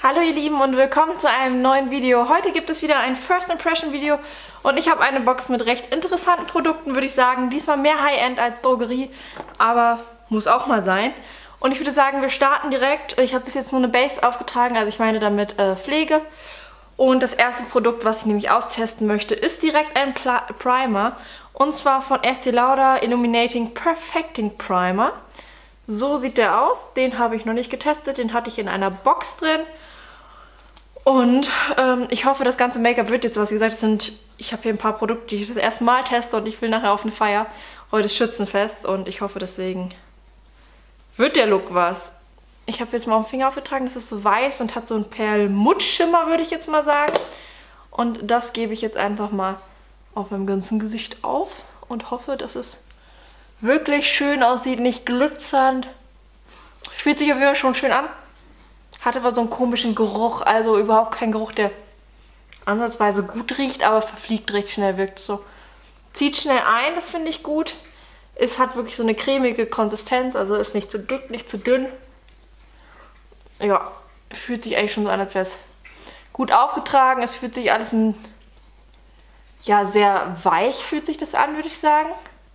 Hallo ihr Lieben und willkommen zu einem neuen Video. Heute gibt es wieder ein First Impression Video und ich habe eine Box mit recht interessanten Produkten, würde ich sagen. Diesmal mehr High-End als Drogerie, aber muss auch mal sein. Und ich würde sagen, wir starten direkt. Ich habe bis jetzt nur eine Base aufgetragen, also ich meine damit Pflege. Und das erste Produkt, was ich nämlich austesten möchte, ist direkt ein Primer. Und zwar von Estée Lauder Illuminating Perfecting Primer. So sieht der aus. Den habe ich noch nicht getestet. Den hatte ich in einer Box drin. Und ich hoffe, das ganze Make-up wird jetzt was. Wie gesagt, ich habe hier ein paar Produkte, die ich das erste Mal teste und ich will nachher auf eine Feier. Heute ist Schützenfest und ich hoffe, deswegen wird der Look was. Ich habe jetzt mal auf den Finger aufgetragen. Das ist so weiß und hat so einen Perlmuttschimmer, würde ich jetzt mal sagen. Und das gebe ich jetzt einfach mal auf meinem ganzen Gesicht auf und hoffe, dass es wirklich schön aussieht, nicht glitzernd. Fühlt sich auf jeden Fall schon schön an. Hat aber so einen komischen Geruch, also überhaupt kein Geruch, der ansatzweise gut riecht, aber verfliegt recht schnell, wirkt so. Zieht schnell ein, das finde ich gut. Es hat wirklich so eine cremige Konsistenz, also ist nicht zu dick, nicht zu dünn. Ja, fühlt sich eigentlich schon so an, als wäre es gut aufgetragen. Es fühlt sich alles ja, sehr weich fühlt sich das an, würde ich sagen.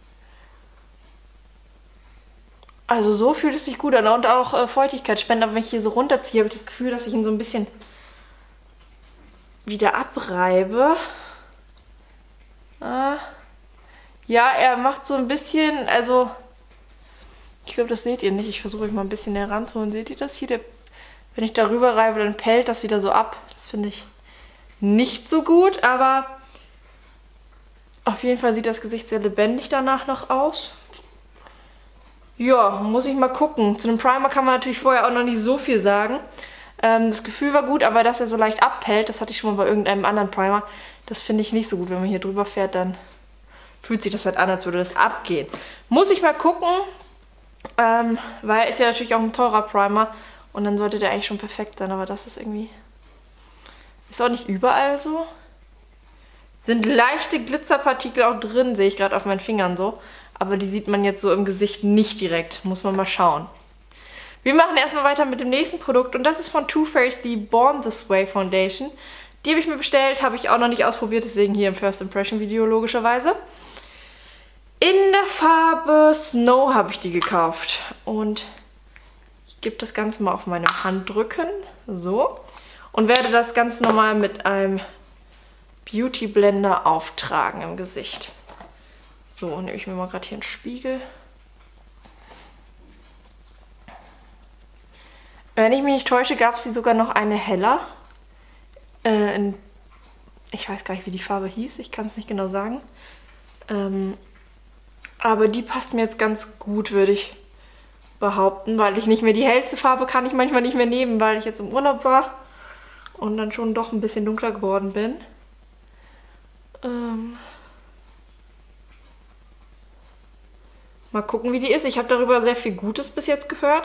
Also so fühlt es sich gut an und auch Feuchtigkeit spenden. Aber wenn ich hier so runterziehe, habe ich das Gefühl, dass ich ihn so ein bisschen wieder abreibe. Ja, er macht so ein bisschen, also ich glaube, das seht ihr nicht. Ich versuche euch mal ein bisschen näher ranzuholen. Seht ihr das hier? Wenn ich darüber reibe, dann pellt das wieder so ab. Das finde ich nicht so gut, aber auf jeden Fall sieht das Gesicht sehr lebendig danach noch aus. Ja, muss ich mal gucken. Zu dem Primer kann man natürlich vorher auch noch nicht so viel sagen. Das Gefühl war gut, aber dass er so leicht abpellt, das hatte ich schon mal bei irgendeinem anderen Primer. Das finde ich nicht so gut. Wenn man hier drüber fährt, dann fühlt sich das halt an, als würde das abgehen. Muss ich mal gucken, weil ist ja natürlich auch ein teurer Primer. Und dann sollte der eigentlich schon perfekt sein, aber das ist irgendwie... Ist auch nicht überall so. Sind leichte Glitzerpartikel auch drin, sehe ich gerade auf meinen Fingern so. Aber die sieht man jetzt so im Gesicht nicht direkt. Muss man mal schauen. Wir machen erstmal weiter mit dem nächsten Produkt. Und das ist von Too Faced die Born This Way Foundation. Die habe ich mir bestellt, habe ich auch noch nicht ausprobiert. Deswegen hier im First Impression Video logischerweise. In der Farbe Snow habe ich die gekauft. Und ich gebe das Ganze mal auf meine Handrücken. So. Und werde das ganz normal mit einem Beauty Blender auftragen im Gesicht. So, nehme ich mir mal gerade hier einen Spiegel. Wenn ich mich nicht täusche, gab es die sogar noch eine heller. Ich weiß gar nicht, wie die Farbe hieß. Ich kann es nicht genau sagen. Aber die passt mir jetzt ganz gut, würde ich behaupten. Weil ich nicht mehr die hellste Farbe kann ich manchmal nicht mehr nehmen, weil ich jetzt im Urlaub war. Und dann schon doch ein bisschen dunkler geworden bin. Mal gucken, wie die ist. Ich habe darüber sehr viel Gutes bis jetzt gehört.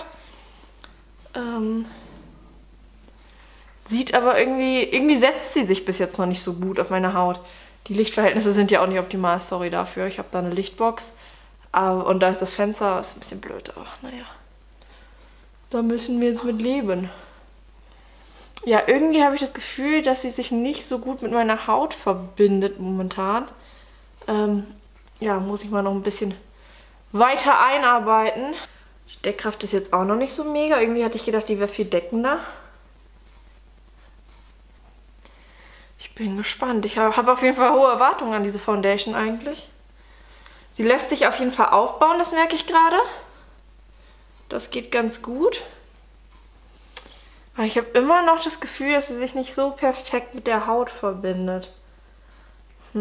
Sieht aber irgendwie setzt sie sich bis jetzt noch nicht so gut auf meine Haut. Die Lichtverhältnisse sind ja auch nicht optimal, sorry dafür. Ich habe da eine Lichtbox und da ist das Fenster, ist ein bisschen blöd, aber naja. Da müssen wir jetzt mit leben. Ja, irgendwie habe ich das Gefühl, dass sie sich nicht so gut mit meiner Haut verbindet momentan. Ja, muss ich mal noch ein bisschen weiter einarbeiten. Die Deckkraft ist jetzt auch noch nicht so mega. Irgendwie hatte ich gedacht, die wäre viel deckender. Ich bin gespannt. Ich habe auf jeden Fall hohe Erwartungen an diese Foundation eigentlich. Sie lässt sich auf jeden Fall aufbauen, das merke ich gerade. Das geht ganz gut. Aber ich habe immer noch das Gefühl, dass sie sich nicht so perfekt mit der Haut verbindet. Das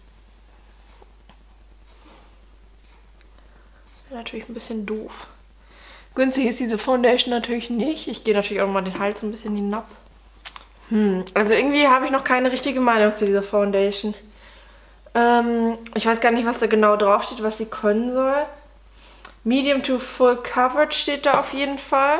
wäre natürlich ein bisschen doof. Günstig ist diese Foundation natürlich nicht. Ich gehe natürlich auch mal den Hals ein bisschen hinab. Also irgendwie habe ich noch keine richtige Meinung zu dieser Foundation. Ich weiß gar nicht, was da genau draufsteht, was sie können soll. Medium to Full Coverage steht da auf jeden Fall.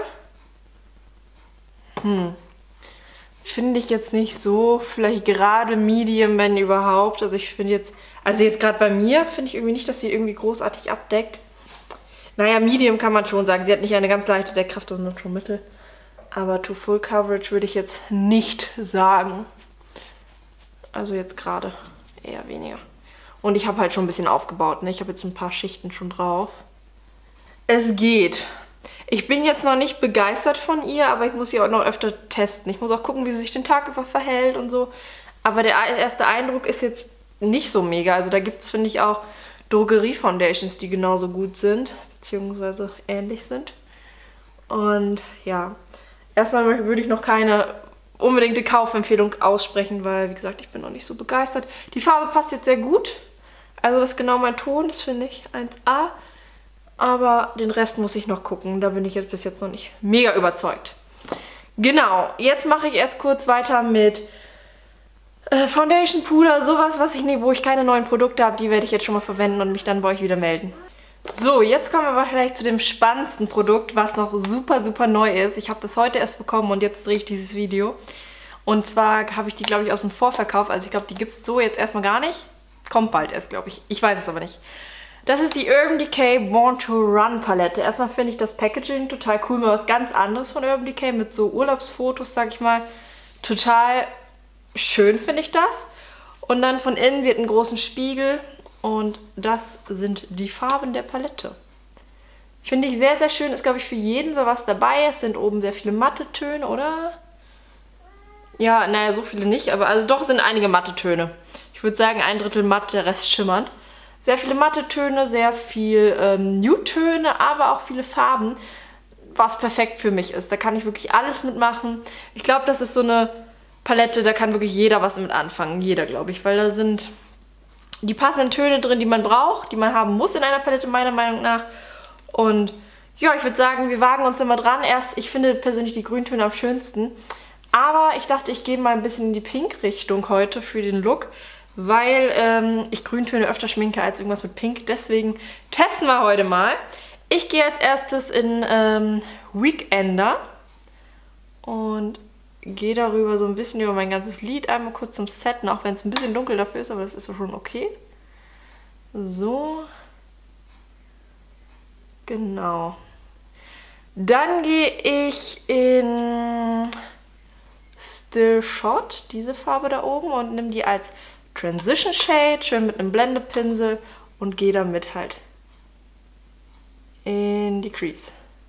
Finde ich jetzt nicht so. Vielleicht gerade Medium, wenn überhaupt. Also ich finde jetzt gerade bei mir finde ich irgendwie nicht, dass sie irgendwie großartig abdeckt. Naja, Medium kann man schon sagen. Sie hat nicht eine ganz leichte Deckkraft, sondern schon mittel. Aber to full coverage würde ich jetzt nicht sagen. Also jetzt gerade eher weniger. Und ich habe halt schon ein bisschen aufgebaut, ne? Ich habe jetzt ein paar Schichten schon drauf. Es geht. Ich bin jetzt noch nicht begeistert von ihr, aber ich muss sie auch noch öfter testen. Ich muss auch gucken, wie sie sich den Tag über verhält und so. Aber der erste Eindruck ist jetzt nicht so mega. Also da gibt es, finde ich, auch Drogerie-Foundations, die genauso gut sind, beziehungsweise ähnlich sind. Und ja, erstmal würde ich noch keine unbedingte Kaufempfehlung aussprechen, weil, wie gesagt, ich bin noch nicht so begeistert. Die Farbe passt jetzt sehr gut. Also das ist genau mein Ton, das finde ich 1A. Aber den Rest muss ich noch gucken. Da bin ich jetzt bis jetzt noch nicht mega überzeugt. Genau, jetzt mache ich erst kurz weiter mit Foundation, Puder, sowas, wo ich keine neuen Produkte habe. Die werde ich jetzt schon mal verwenden und mich dann bei euch wieder melden. So, jetzt kommen wir aber gleich zu dem spannendsten Produkt, was noch super, super neu ist. Ich habe das heute erst bekommen und jetzt drehe ich dieses Video. Und zwar habe ich die, glaube ich, aus dem Vorverkauf. Also ich glaube, die gibt es so jetzt erstmal gar nicht. Kommt bald erst, glaube ich. Ich weiß es aber nicht. Das ist die Urban Decay Born to Run Palette. Erstmal finde ich das Packaging total cool. Mal was ganz anderes von Urban Decay mit so Urlaubsfotos, sag ich mal. Total schön finde ich das. Und dann von innen, sie hat einen großen Spiegel. Und das sind die Farben der Palette. Finde ich sehr, sehr schön. Ist, glaube ich, für jeden sowas dabei. Es sind oben sehr viele matte Töne, oder? Ja, naja, so viele nicht. Aber also doch sind einige matte Töne. Ich würde sagen, 1/3 matt, der Rest schimmernd. Sehr viele matte Töne, sehr viel Nude-Töne, aber auch viele Farben. Was perfekt für mich ist. Da kann ich wirklich alles mitmachen. Ich glaube, das ist so eine Palette, da kann wirklich jeder was mit anfangen. Jeder, glaube ich. Weil da sind die passenden Töne drin, die man braucht, die man haben muss in einer Palette, meiner Meinung nach. Und ja, ich würde sagen, wir wagen uns immer dran. Ich finde persönlich die Grüntöne am schönsten. Aber ich dachte, ich gehe mal ein bisschen in die Pink-Richtung heute für den Look, weil ich Grüntöne öfter schminke als irgendwas mit Pink. Deswegen testen wir heute mal. Ich gehe als erstes in Weekender und gehe darüber so ein bisschen über mein ganzes Lid, einmal kurz zum Setten, auch wenn es ein bisschen dunkel dafür ist, aber das ist schon okay. So. Genau. Dann gehe ich in Still Shot, diese Farbe da oben, und nehme die als Transition Shade, schön mit einem Blendepinsel und gehe damit halt in die Crease.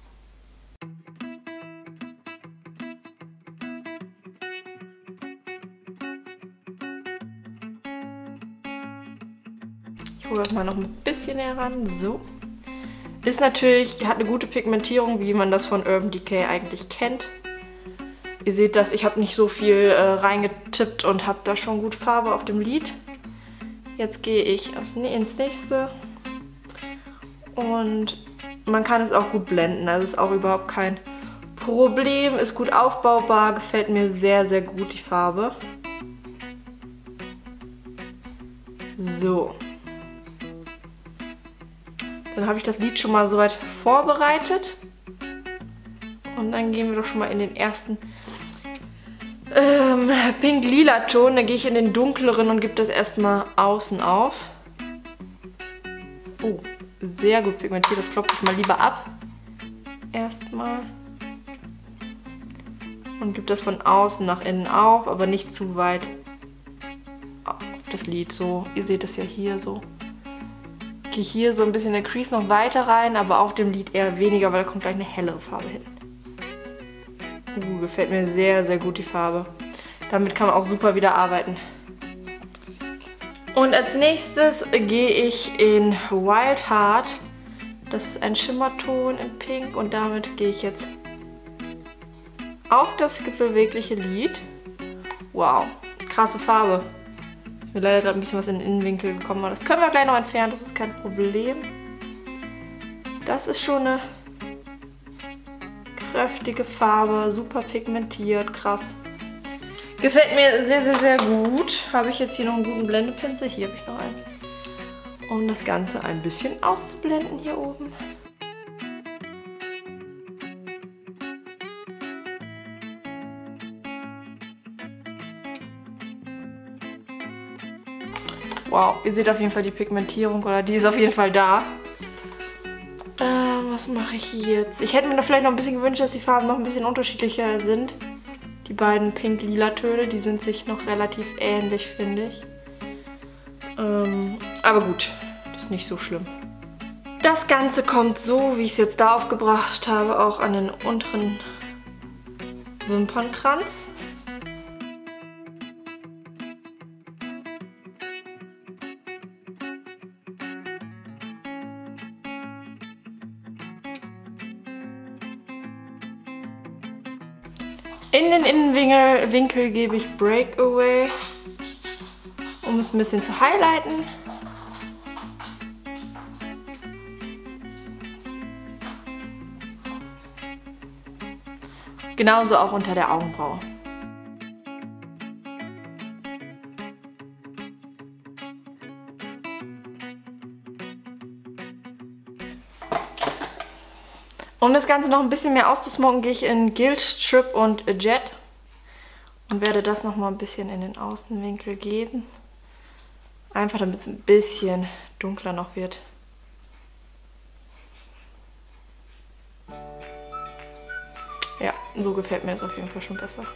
Ich hole das mal noch ein bisschen heran. So. Ist natürlich, hat eine gute Pigmentierung, wie man das von Urban Decay eigentlich kennt. Ihr seht das, ich habe nicht so viel reingetippt und habe da schon gut Farbe auf dem Lid. Jetzt gehe ich ins nächste. Und man kann es auch gut blenden, also ist auch überhaupt kein Problem. Ist gut aufbaubar, gefällt mir sehr, sehr gut die Farbe. So. Dann habe ich das Lid schon mal soweit vorbereitet. Und dann gehen wir doch schon mal in den ersten Pink-Lila-Ton. Da gehe ich in den dunkleren und gebe das erstmal außen auf. Oh, sehr gut pigmentiert. Das klopfe ich mal lieber ab. Erstmal. Und gebe das von außen nach innen auf, aber nicht zu weit auf das Lid. So, ihr seht das ja hier so. Gehe hier so ein bisschen in der Crease noch weiter rein, aber auf dem Lid eher weniger, weil da kommt gleich eine hellere Farbe hin. Gefällt mir sehr, sehr gut die Farbe. Damit kann man auch super wieder arbeiten. Und als nächstes gehe ich in Wild Heart. Das ist ein Schimmerton in Pink und damit gehe ich jetzt auf das bewegliche Lid. Wow, krasse Farbe. Ist mir leider gerade ein bisschen was in den Innenwinkel gekommen, aber das können wir gleich noch entfernen, das ist kein Problem. Das ist schon eine kräftige Farbe, super pigmentiert, krass. Gefällt mir sehr, sehr, sehr gut. Habe ich jetzt hier noch einen guten Blendepinsel? Hier habe ich noch einen. Um das Ganze ein bisschen auszublenden hier oben. Wow, ihr seht auf jeden Fall die Pigmentierung, oder die ist auf jeden Fall da. was mache ich jetzt? Ich hätte mir da vielleicht noch ein bisschen gewünscht, dass die Farben noch ein bisschen unterschiedlicher sind. Die beiden pink-lila Töne, die sind sich noch relativ ähnlich, finde ich. Aber gut, das ist nicht so schlimm. Das Ganze kommt so, wie ich es jetzt da aufgebracht habe, auch an den unteren Wimpernkranz. In den Innenwinkel gebe ich Breakaway, um es ein bisschen zu highlighten. Genauso auch unter der Augenbraue. Um das Ganze noch ein bisschen mehr auszusmoken, gehe ich in Gilt, Strip und Jet und werde das noch mal ein bisschen in den Außenwinkel geben. Einfach damit es ein bisschen dunkler noch wird. Ja, so gefällt mir das auf jeden Fall schon besser.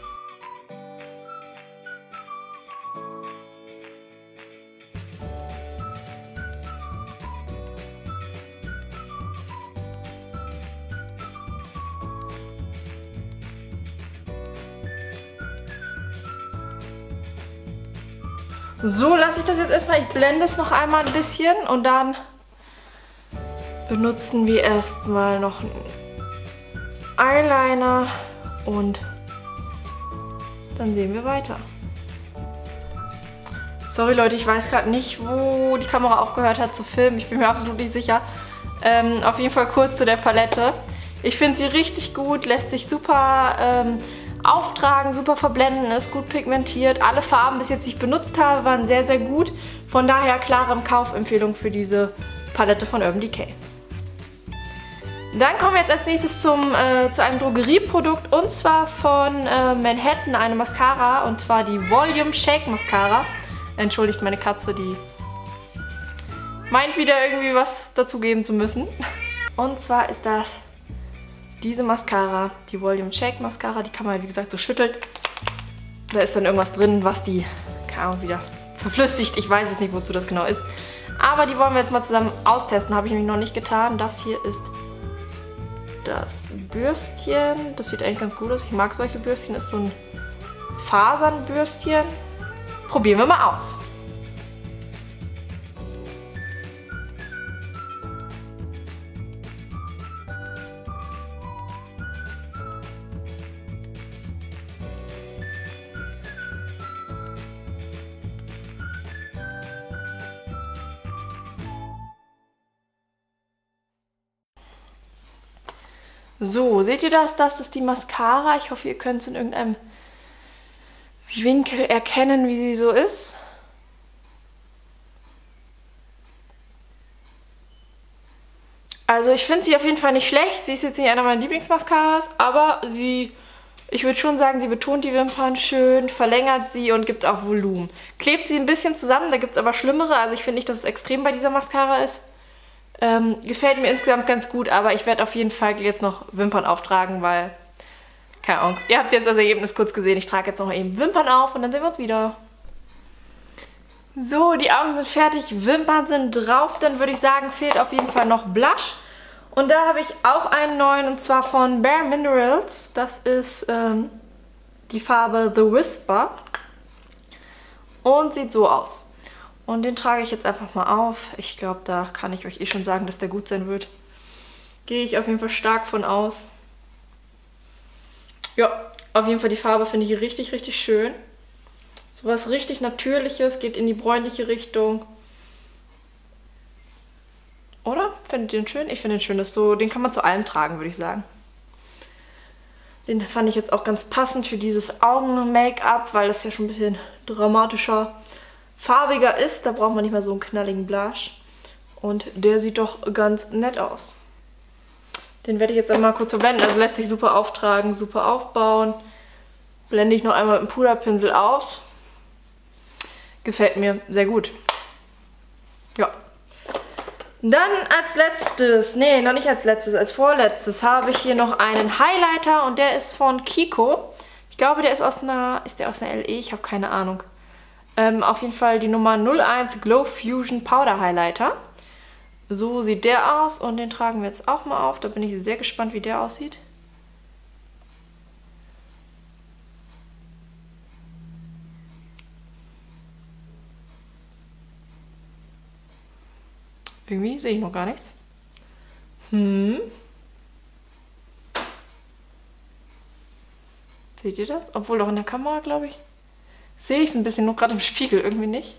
So lasse ich das jetzt erstmal. Ich blende es noch einmal ein bisschen und dann benutzen wir erstmal noch einen Eyeliner und dann sehen wir weiter. Sorry Leute, ich weiß gerade nicht, wo die Kamera aufgehört hat zu filmen. Ich bin mir absolut nicht sicher. Auf jeden Fall kurz zu der Palette. Ich finde sie richtig gut, lässt sich super auftragen, super verblenden, ist gut pigmentiert. Alle Farben bis jetzt, die ich benutzt habe, waren sehr, sehr gut. Von daher klare Kaufempfehlung für diese Palette von Urban Decay. Dann kommen wir jetzt als nächstes zu einem Drogerieprodukt und zwar von Manhattan, eine Mascara und zwar die Volume Shake Mascara. Entschuldigt meine Katze, die meint wieder irgendwie was dazugeben zu müssen. Und zwar ist das diese Mascara, die Volume Shake Mascara, die kann man, wie gesagt, so schütteln. Da ist dann irgendwas drin, was die, keine Ahnung, wieder verflüssigt. Ich weiß es nicht, wozu das genau ist. Aber die wollen wir jetzt mal zusammen austesten. Habe ich nämlich noch nicht getan. Das hier ist das Bürstchen. Das sieht eigentlich ganz gut aus. Ich mag solche Bürstchen. Ist so ein Fasernbürstchen. Probieren wir mal aus. So, seht ihr das? Das ist die Mascara. Ich hoffe, ihr könnt es in irgendeinem Winkel erkennen, wie sie so ist. Also ich finde sie auf jeden Fall nicht schlecht. Sie ist jetzt nicht einer meiner Lieblingsmascaras, aber ich würde schon sagen, sie betont die Wimpern schön, verlängert sie und gibt auch Volumen. Klebt sie ein bisschen zusammen, da gibt es aber schlimmere. Also ich finde nicht, dass es extrem bei dieser Mascara ist. Gefällt mir insgesamt ganz gut, aber ich werde auf jeden Fall jetzt noch Wimpern auftragen, weil, keine Ahnung, ihr habt jetzt das Ergebnis kurz gesehen. Ich trage jetzt noch eben Wimpern auf und dann sehen wir uns wieder. So, die Augen sind fertig, Wimpern sind drauf, dann würde ich sagen, fehlt auf jeden Fall noch Blush. Und da habe ich auch einen neuen und zwar von Bare Minerals. Das ist die Farbe The Whisper und sieht so aus. Und den trage ich jetzt einfach mal auf. Ich glaube, da kann ich euch eh schon sagen, dass der gut sein wird. Gehe ich auf jeden Fall stark von aus. Ja, auf jeden Fall die Farbe finde ich richtig, richtig schön. So was richtig Natürliches, geht in die bräunliche Richtung. Oder? Findet ihr den schön? Ich finde den schön. Das so, den kann man zu allem tragen, würde ich sagen. Den fand ich jetzt auch ganz passend für dieses Augen-Make-up, weil das ja schon ein bisschen dramatischer, farbiger ist. Da braucht man nicht mehr so einen knalligen Blush. Und der sieht doch ganz nett aus. Den werde ich jetzt einmal kurz verblenden. Also lässt sich super auftragen, super aufbauen. Blende ich noch einmal mit dem Puderpinsel aus. Gefällt mir sehr gut. Ja. Dann als letztes, nee, noch nicht als letztes, als vorletztes habe ich hier noch einen Highlighter und der ist von Kiko. Ich glaube, der ist aus einer LE? Ich habe keine Ahnung. Auf jeden Fall die Nummer 01 Glow Fusion Powder Highlighter. So sieht der aus und den tragen wir jetzt auch mal auf. Da bin ich sehr gespannt, wie der aussieht. Irgendwie sehe ich noch gar nichts. Seht ihr das? Obwohl doch in der Kamera, glaube ich, sehe ich es ein bisschen, nur gerade im Spiegel irgendwie nicht.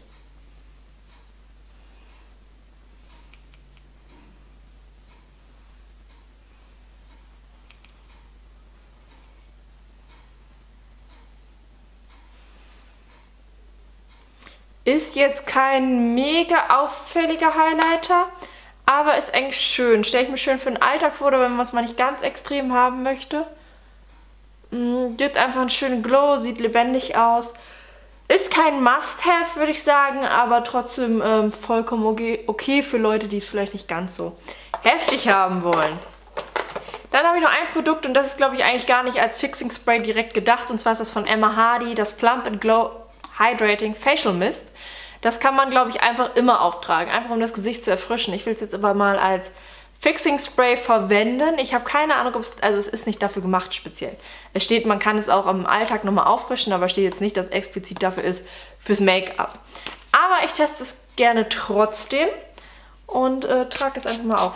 Ist jetzt kein mega auffälliger Highlighter, aber ist eigentlich schön. Stelle ich mir schön für den Alltag vor, oder wenn man es mal nicht ganz extrem haben möchte. Gibt einfach einen schönen Glow, sieht lebendig aus. Ist kein Must-Have, würde ich sagen, aber trotzdem vollkommen okay für Leute, die es vielleicht nicht ganz so heftig haben wollen. Dann habe ich noch ein Produkt und das ist, glaube ich, eigentlich gar nicht als Fixing Spray direkt gedacht. Und zwar ist das von Emma Hardy, das Plump & Glow Hydrating Facial Mist. Das kann man, glaube ich, einfach immer auftragen, einfach um das Gesicht zu erfrischen. Ich will es jetzt aber mal als Fixing Spray verwenden. Ich habe keine Ahnung, ob es, also es ist nicht dafür gemacht speziell. Es steht, man kann es auch im Alltag nochmal auffrischen, aber steht jetzt nicht, dass es explizit dafür ist, fürs Make-up. Aber ich teste es gerne trotzdem und trage es einfach mal auf.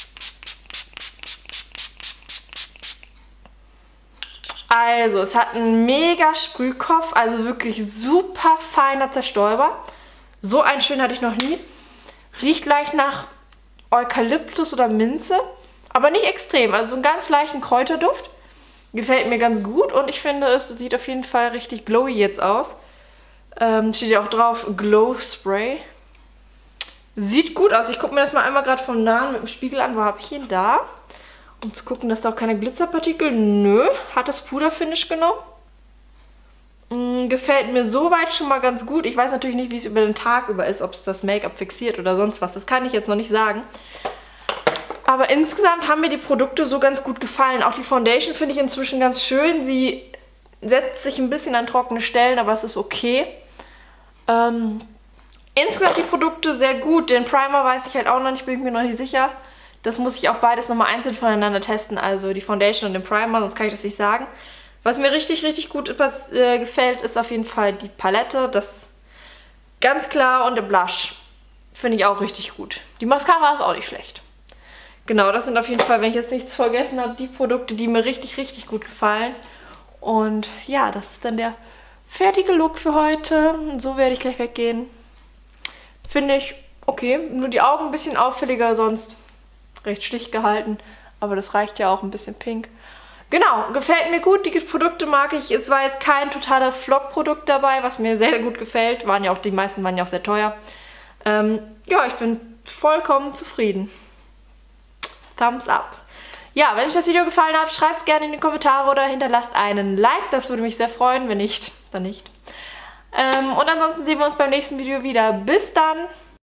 Also, es hat einen mega Sprühkopf, also wirklich super feiner Zerstäuber. So einen schön hatte ich noch nie. Riecht leicht nach Eukalyptus oder Minze, aber nicht extrem. Also so einen ganz leichten Kräuterduft. Gefällt mir ganz gut und ich finde, es sieht auf jeden Fall richtig glowy jetzt aus. Steht ja auch drauf, Glow Spray. Sieht gut aus. Ich gucke mir das mal einmal gerade von nahen mit dem Spiegel an. Wo habe ich ihn? Da. Um zu gucken, dass da auch keine Glitzerpartikel. Nö, hat das Puderfinish genommen. Gefällt mir soweit schon mal ganz gut. Ich weiß natürlich nicht, wie es über den Tag über ist, ob es das Make-up fixiert oder sonst was. Das kann ich jetzt noch nicht sagen. Aber insgesamt haben mir die Produkte so ganz gut gefallen. Auch die Foundation finde ich inzwischen ganz schön. Sie setzt sich ein bisschen an trockene Stellen, aber es ist okay. Insgesamt die Produkte sehr gut. Den Primer weiß ich halt auch noch nicht, bin ich mir noch nicht sicher. Das muss ich auch beides nochmal einzeln voneinander testen, also die Foundation und den Primer, sonst kann ich das nicht sagen. Was mir richtig, richtig gut gefällt, ist auf jeden Fall die Palette, das ganz klar, und der Blush. Finde ich auch richtig gut. Die Mascara ist auch nicht schlecht. Genau, das sind auf jeden Fall, wenn ich jetzt nichts vergessen habe, die Produkte, die mir richtig, richtig gut gefallen. Und ja, das ist dann der fertige Look für heute. So werde ich gleich weggehen. Finde ich okay, nur die Augen ein bisschen auffälliger, sonst recht schlicht gehalten, aber das reicht ja auch, ein bisschen pink. Genau, gefällt mir gut, die Produkte mag ich. Es war jetzt kein totaler Flop-Produkt dabei, was mir sehr gut gefällt. Die meisten waren ja auch sehr teuer. Ja, ich bin vollkommen zufrieden. Thumbs up. Ja, wenn euch das Video gefallen hat, schreibt es gerne in die Kommentare oder hinterlasst einen Like. Das würde mich sehr freuen. Wenn nicht, dann nicht. Und ansonsten sehen wir uns beim nächsten Video wieder. Bis dann!